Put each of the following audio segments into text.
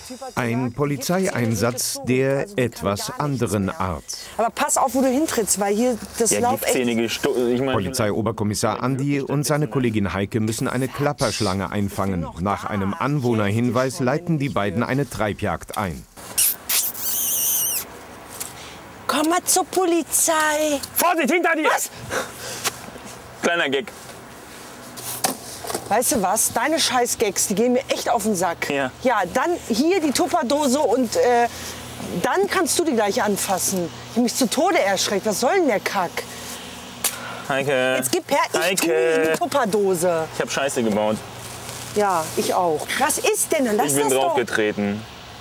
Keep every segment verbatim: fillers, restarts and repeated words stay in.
Ein Polizeieinsatz der etwas anderen Art. Aber pass auf, wo du hintrittst, weil hier das Ja, Laub echt... ich mein, Polizeioberkommissar Andi und seine Kollegin Heike müssen eine Klapperschlange einfangen. Nach einem Anwohnerhinweis leiten die beiden eine Treibjagd ein. Komm mal zur Polizei. Vorsicht, hinter dir! Was? Kleiner Gag. Weißt du was? Deine Scheißgags, die gehen mir echt auf den Sack. Ja. Ja, dann hier die Tupperdose und äh, dann kannst du die gleich anfassen. Ich bin mich zu Tode erschreckt. Was soll denn der Kack? Heike. Jetzt gib her, ich Heike. tu die in die Tupperdose. Ich hab Scheiße gebaut. Ja, ich auch. Was ist denn? Dann lass Ich bin das doch. draufgetreten.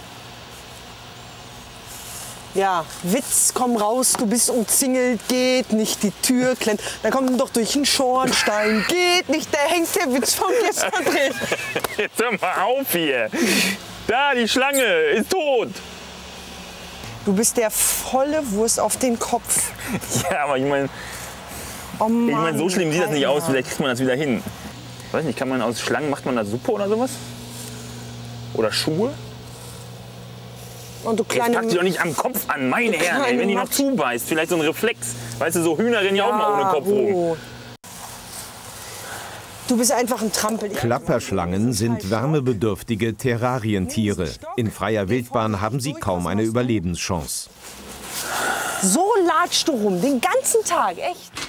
Ja, Witz, komm raus, du bist umzingelt, geht nicht, die Tür klemmt. Dann kommt doch durch den Schornstein, geht nicht, da hängt der Witz von gestern drin. Jetzt hör mal auf hier. Da, die Schlange ist tot. Du bist der volle Wurst auf den Kopf. Ja, aber ich meine, Oh Mann, ich mein, so schlimm sieht das nicht Alter. aus. Vielleicht kriegt man das wieder hin. Weiß nicht, kann man aus Schlangen, macht man da Suppe oder sowas? Oder Schuhe? Und du Jetzt kleine... pack die doch nicht am Kopf an, meine Herren, ey, kleine wenn die noch Matsch. zubeißt. Vielleicht so ein Reflex. Weißt du, so Hühner rennen ja auch mal ohne Kopf rum. oh. Du bist einfach ein Trampel. Klapperschlangen sind wärmebedürftige Terrarientiere. In freier Wildbahn haben sie kaum eine Überlebenschance. So latschst du rum, den ganzen Tag, echt.